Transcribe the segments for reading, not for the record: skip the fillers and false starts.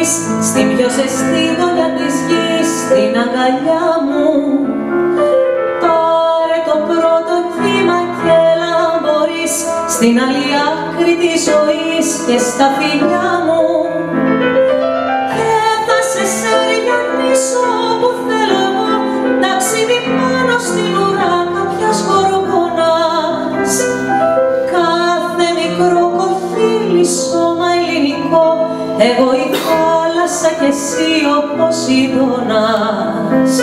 βρεις στην πιο ζεστή γωνιά της γης, στην αγκαλιά μου. Πάρε το πρώτο κύμα και έλα αν μπορείς στην άλλη άκρη της ζωής και στα φιλιά μου. Και θα σε σεριανίσω όπου θέλω εγώ, ταξίδι πάνω στην ουρά κάποιας γοργονάς. Κάθε μικρό κοχύλι σώμα ελληνικό, εγώ η θάλασσα και εσύ ο Ποσειδώνας.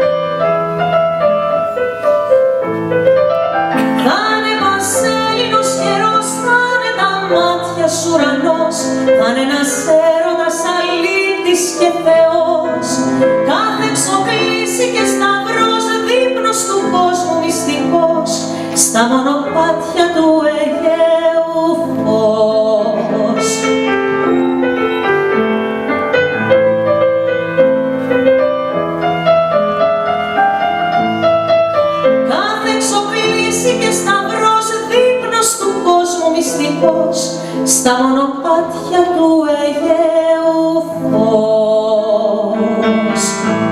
Θα είναι πανσέλινος καιρός, θα είναι τα μάτια σου ουρανός, θα είναι ένας έρωτας αλήτης και Θεός. Κάθε εξοπλίση και σταυρός, δείπνος του κόσμου μυστικός, στα μονοπάτια του Αιγαίου φως. Κάθε εξοπλίση και σταυρός, δείπνος του κόσμου μυστικός, στα μονοπάτια του Αιγαίου φως.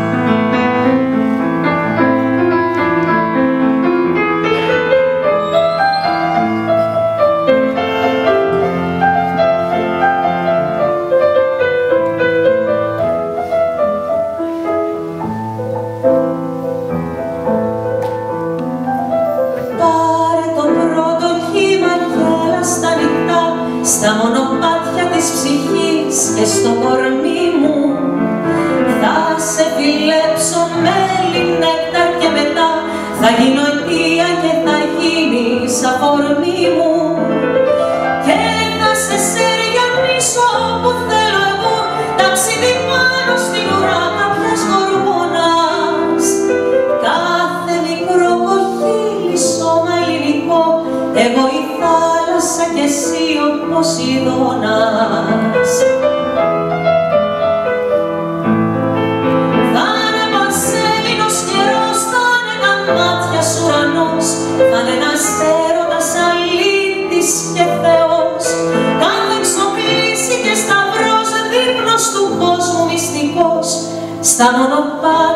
Στα μονοπάτια της ψυχής και στο κορμί μου θα σε φιλέψω μέλι, νέκταρ και μετά θα γίνω αιτία και θα γίνεις αφορμή μου. Και θα σε σεριανίσω όπου θέλω εγώ, ταξίδι πάνω στην ουρά κάποιας γοργονάς. Κάθε μικρό κοχύλι σώμα ελληνικό, εγώ η θάλασσα και εσύ ο Ποσειδώνας. Θα είναι πανσέλινος καιρός, θα είναι τα μάτια σου ουρανός, θα είναι ένας έρωτας αλήτης και Θεός. Κάθε εξοπλίση και σταυρός, δείπνος του κόσμου μυστικός, στα μονοπάτια